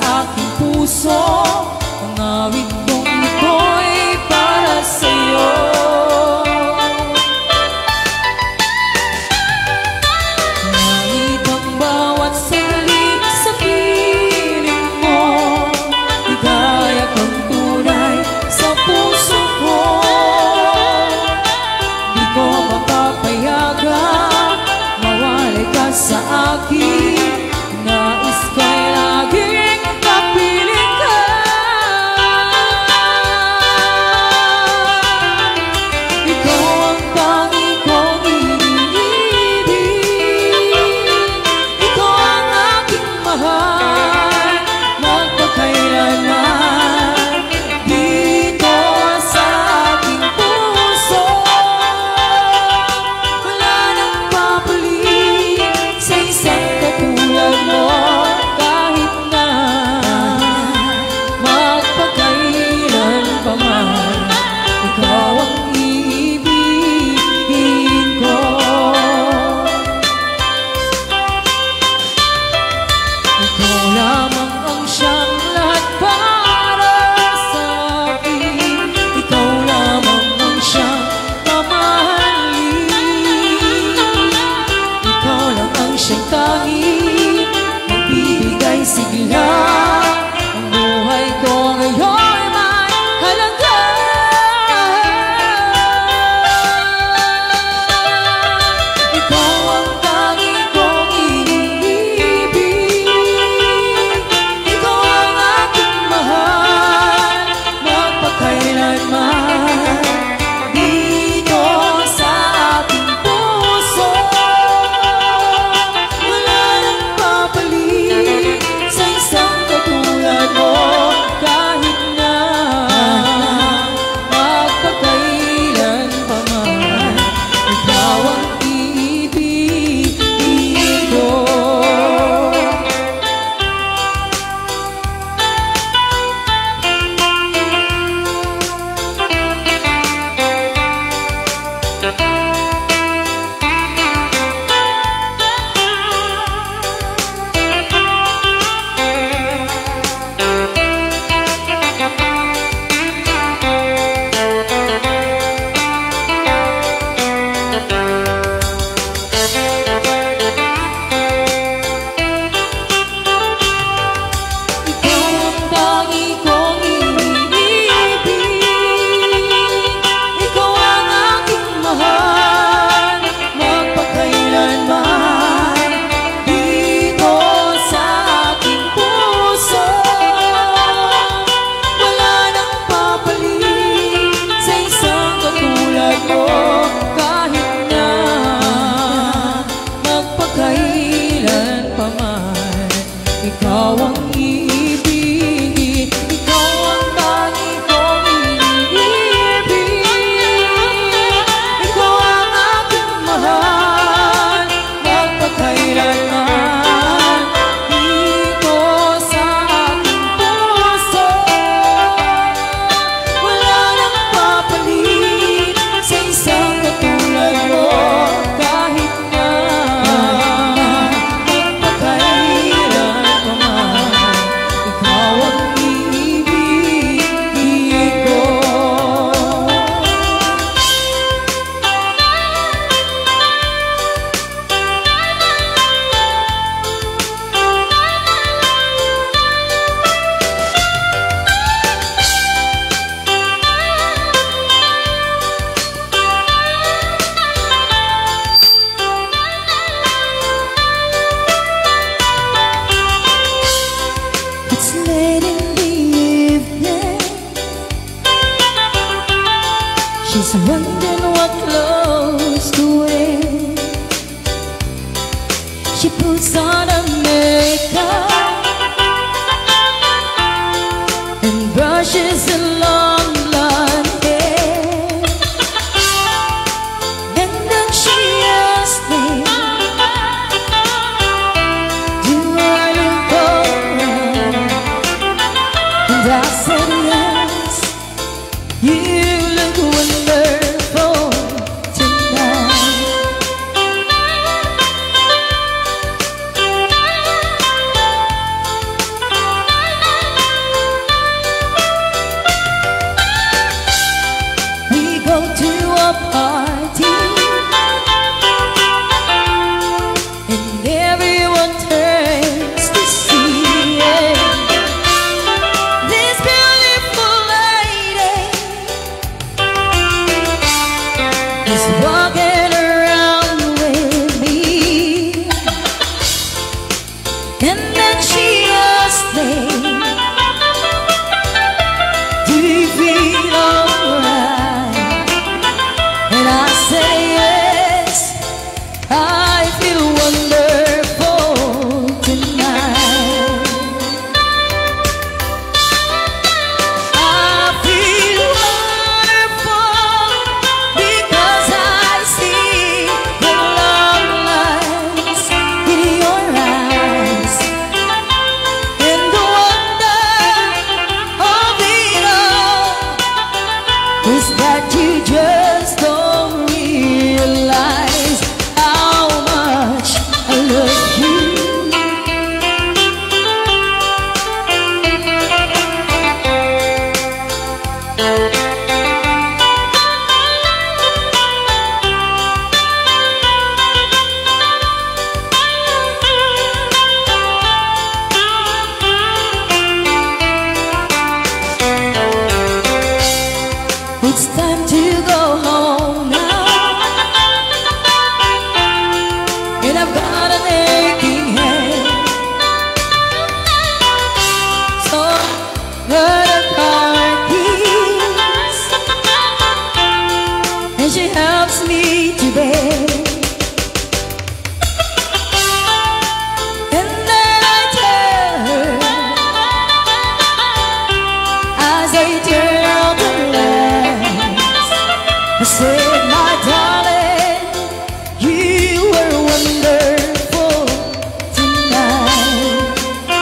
aking puso. Ang awit kong ito'y para sa'yo. Nangit ang bawat sandali sa piling mo. Ligaya kang tunay sa puso ko. Di ko mapapayagan mawalay ka sa akin. Nais ko'y laging kapiling ka. Ikaw ang tangi kong iniibig. Ikaw ang aking mahal magpakailanman. Dito sa aking puso wala nang papalit sa isang katulad mo. Kahit na magpakailan pa man, ikaw ang iibigin ko. Ikaw lamang ang siyang lahat para sa akin. Ikaw lamang ang siyang mamahalin. Ikaw lang ang siyang tanging nagbibigay sigla. Ang buhay ko ngayon may halaga. Ikaw ang tanging kong iniibig. Ikaw ang aking mahal magpakailanman. Dito sa aking puso wala nang papalit sa isang katulad mo. Kahit na magpakailan pa man, ikaw ang iibigin ko. Ikaw ang tangi kong iniibig. Ikaw ang aking mahal magpakailanman. Dito sa aking puso wala nang papalit sa isang katulad mo. Kahit na magpakailan pa man, ikaw ang iibigin. Ikaw ang tangi kong iniibig. Ikaw ang aking mahal magpakailanman. Dito sa aking puso wala nang papalit sa isang katulad mo. Kahit na magpakailan pa man, ikaw ang iibigin ko. It's late in the evening. She's wondering what clothes to wear. She puts on her makeup and brushes her long blonde hair. And then she asks me, do I look alright? And I said yes, you look wonderful tonight. a party, and everyone turns to see this beautiful lady is walking around with me. And then she asked me, do you feel alright? And I say yes, I feel wonderful tonight. I feel wonderful because I see the love lights in your eyes. And the wonder of it all is that you just don't realize how much I love you. It's time to go home now, and I've got an aching head. So her car keys, and she helps me to bed. And then I tell her, as I turn out the lights, I said, my darling, you were wonderful tonight.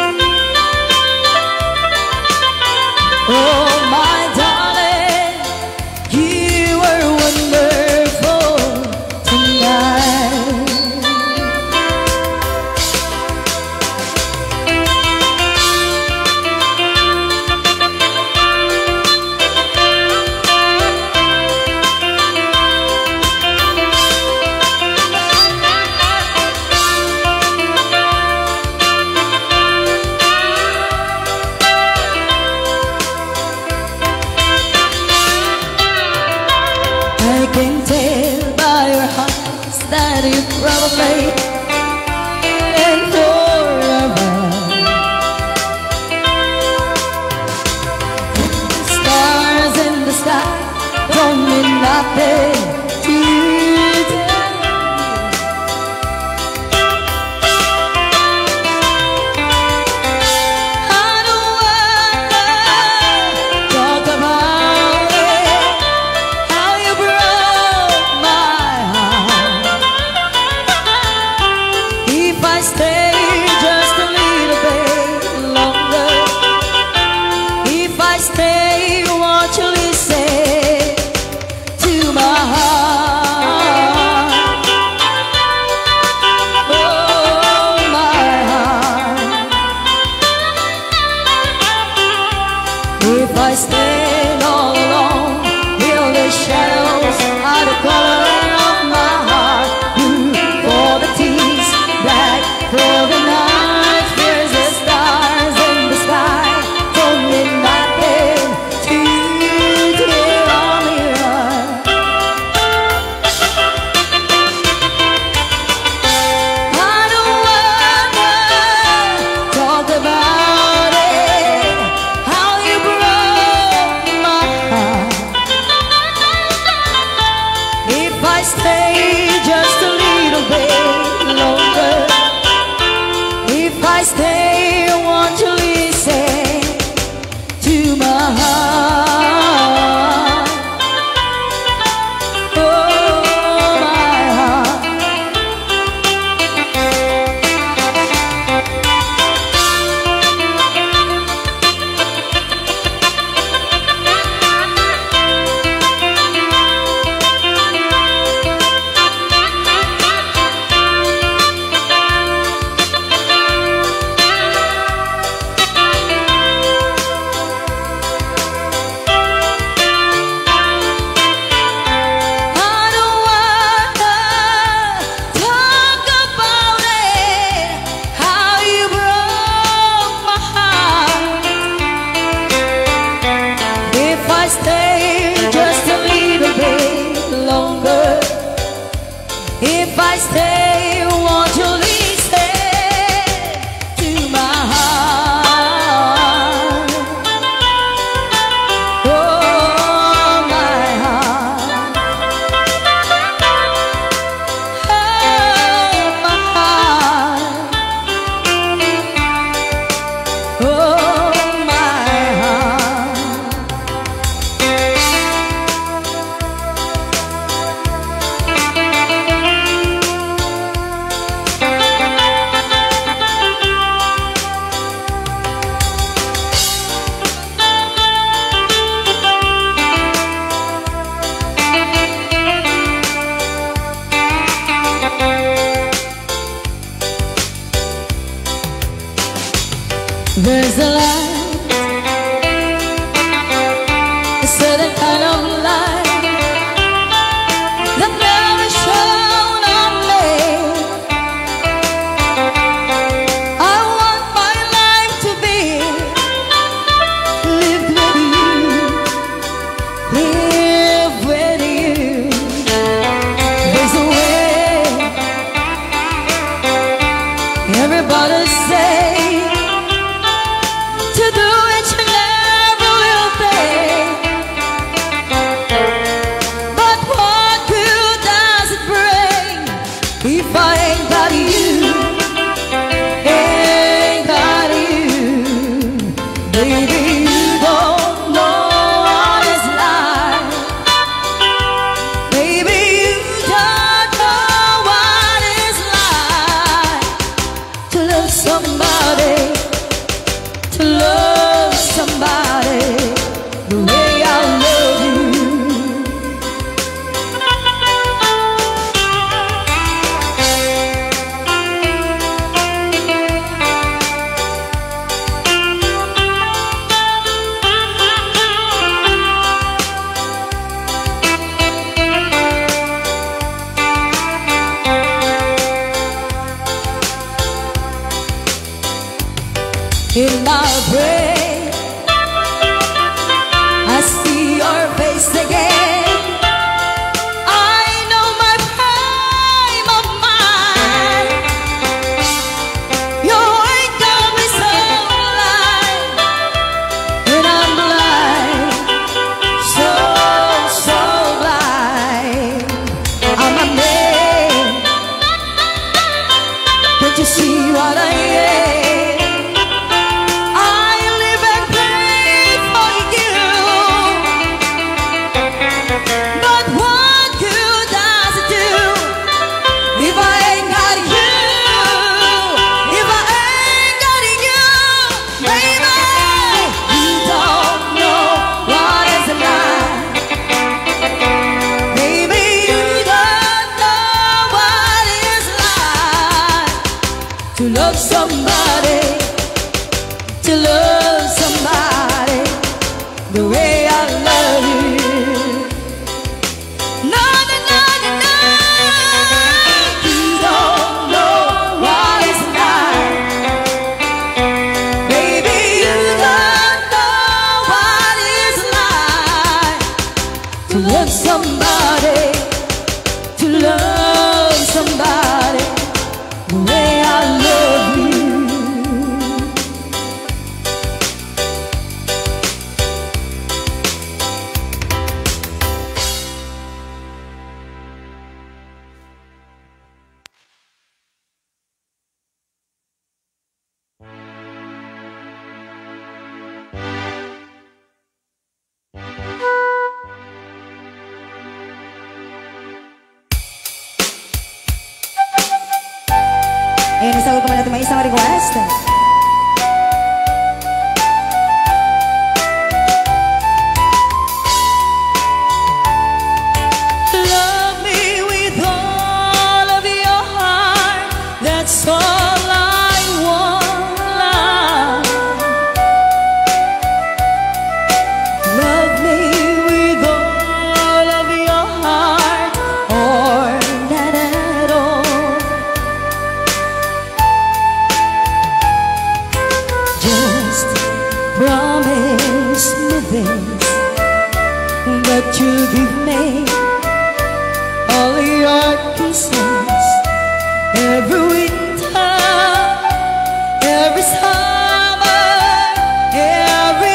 Oh, my darling, you were wonderful tonight. I can tell by your eyes that you probably and forever. The stars in the sky don't mean nothing to you today. I don't wanna talk about it, how you broke my heart. If I stay just a little bit longer, if I stay, won't you listen to my heart? Oh, my heart. If I stand all alone, will the shadows are the color of my heart? Blue for the tears, black for the night. There's the stars in the sky, don't mean nothing to you today, only heart. I don't wanna talk about it, how you broke my I stay, won't you listen to my heart? Oh, my heart. Oh, my heart. Oh, my heart. There's a light, a certain kind of light that never shone on me. I want my life to be lived with you, live with you. There's a way, everybody say, to do each and every little thing. But what good does it bring if I ain't got you, ain't got you? Baby, you don't know what it's like. Baby, you don't know what it's like to love somebody, to love somebody the way I love you. In my brain, I see your face again. I know my frame of mind. Your heart got me so blind, and I'm blind, so, so blind. I'm a man. Can't you see what I am? To love somebody, to love somebody the way I love you. No, no, no, no, no. You don't know what it's like. Baby, you don't know what it's like to love somebody, to love somebody the way I love you. Ayan, nasagot naman natin may isang request. Love me with all of your heart, that's all I want. Love me with all of your heart, or not at all. Just promise me this, that you'll give me all your kisses every winter, every summer, every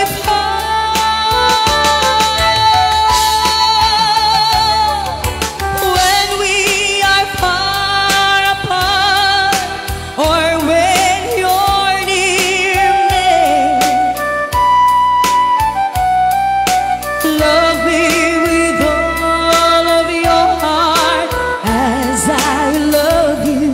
fall. When we are far apart, or when you're near me, love me with all of your heart as I love you.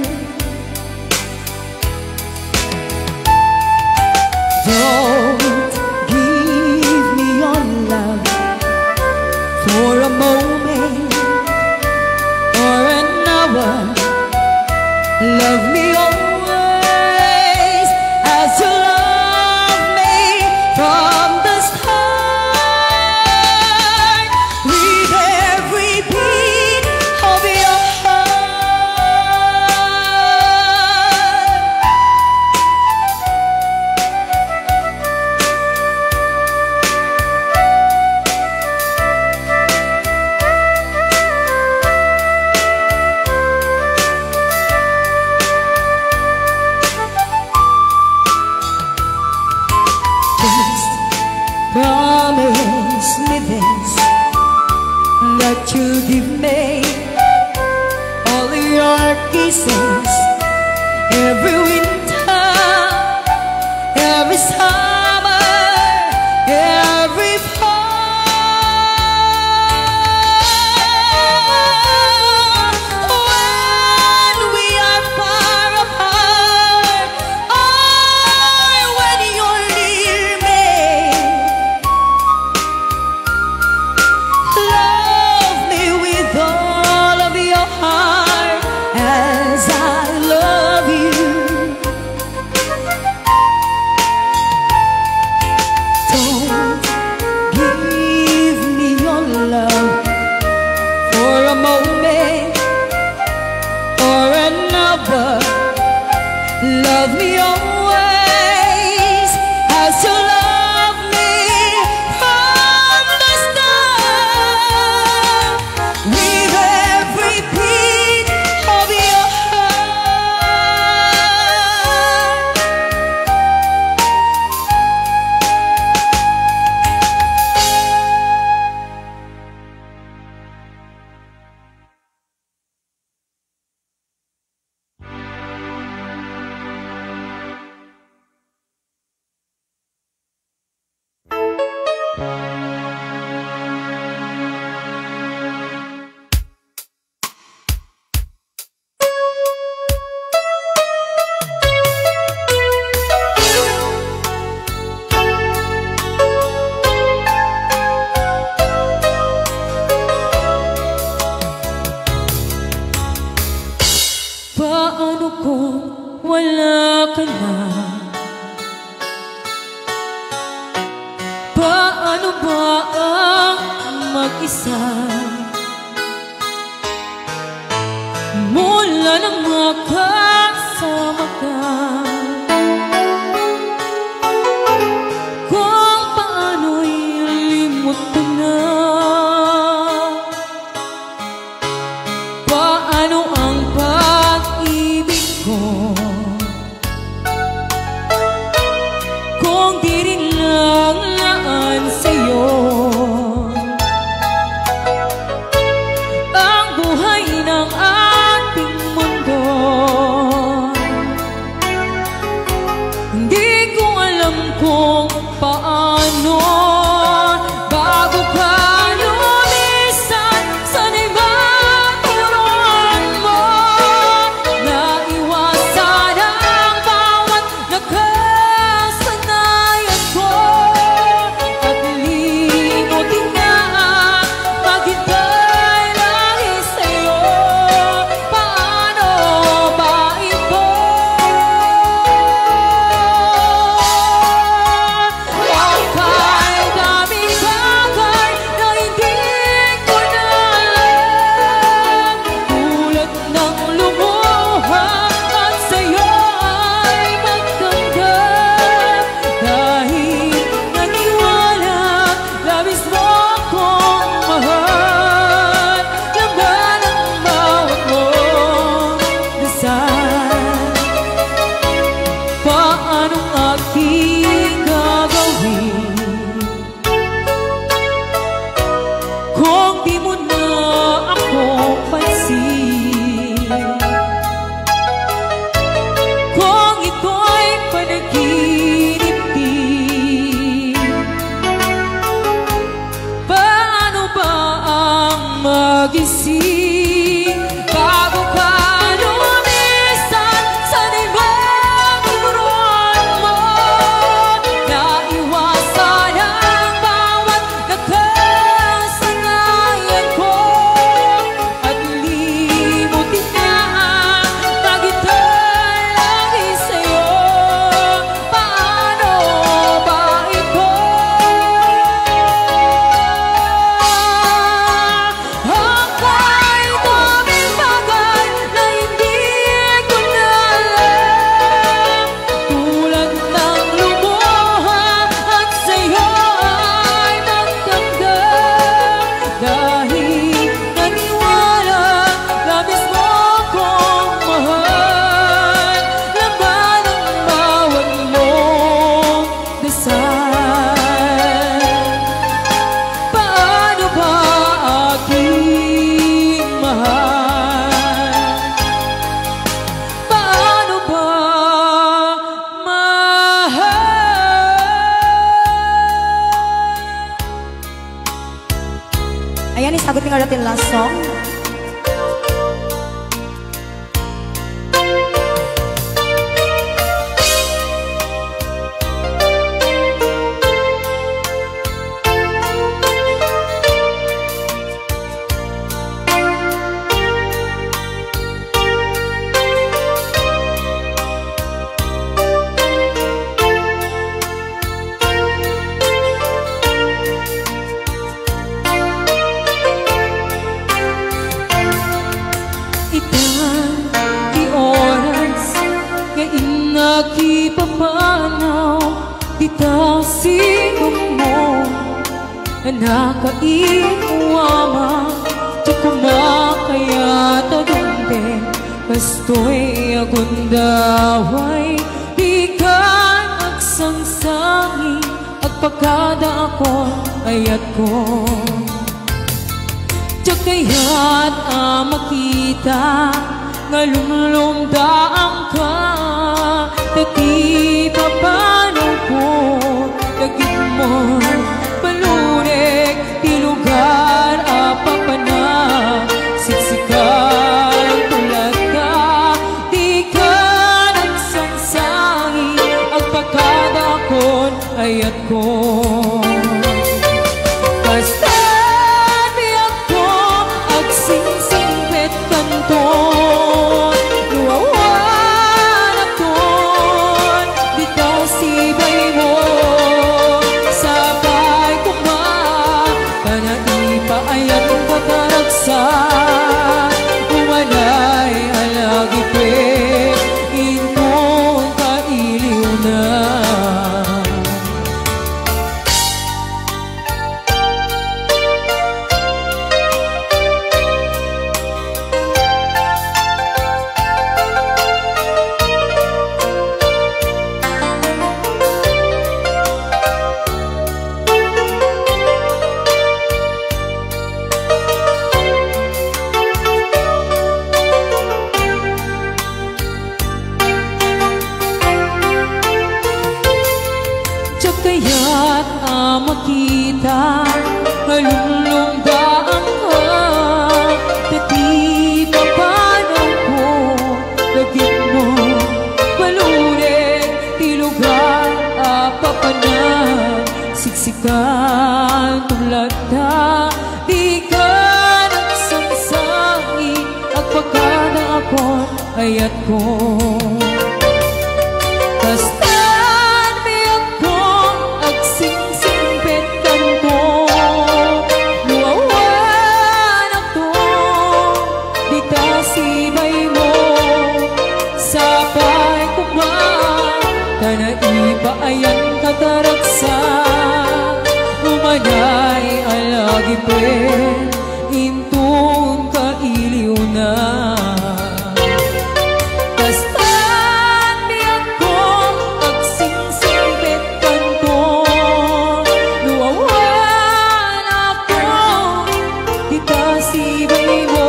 Don't give me your love for a moment or an hour. Love me always as you love me from the start, with every beat of your Just promise me this, that you'll give me all your kisses every winter, every summer, every fall. When we are far apart, or when you're near me, love me with all of your heart as I love you. Don't give me your love for a moment or another. Love me always as you love me from the start, with every beat of your heart. Paano kung wala ka na? Paano ba ang mag-isa? Mula nang makasama ka, kung paano'y limot ka na. Paano ang pag-ibig ko kung di rin lang laan sa'yo ang buhay ng ating mundo? Hindi ko alam kung paano bago ka lumisan. Sana'y ba turuan mo na iwasan ang bawat nakasanayan ko, at limutin na maghintay lagi sa'yo? Paano ba ito? Akala sagot nga natin last song. Nakipapanaw, kita singong mo, nakainuama, tukumakaya tagande, kastoy agundaway, di ka nagsangsangi, agpagkada ako ayat ko. Tiyakaya't makita, ngalumlumdaang ka, dati papanaw ko, dagit mo, palurik, di lugar, apapana, siksikan, tulad ka, di ka nagsangsangi, ang pagkadakon, ayat ko. Basta biyak ko, agsingsingpet kanto, umanay alagi pe, inong kailiw na. Kaya't makita, halumlumdaan ka, dati papanaw ko, dagit mo, palurik, tilugan, apapana, siksikan, tulad na, di ka nagsangsangi, agpagkada ako, ayat ko. Ayan kataraksa, umanay alagi pe, intong kailiw na. Bastan biyak ko, agsingsingpet kanto, luwawan ako, kita sibay mo,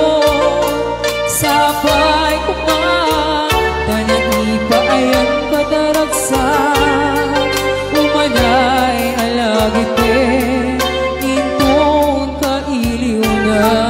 sabay kumang, tananipa ayan kataraksa, umanay alagi pe, intong kailiw na.